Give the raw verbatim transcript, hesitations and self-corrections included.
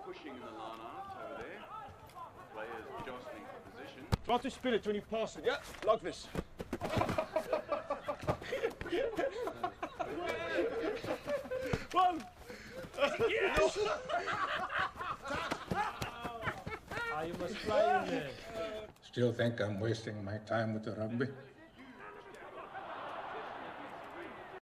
pushing in the line-out over there. Players jostling for position. Try to spin it when you pass it, yeah? Like this. One! Yes! Ah, you must play in there. Still think I'm wasting my time with the rugby.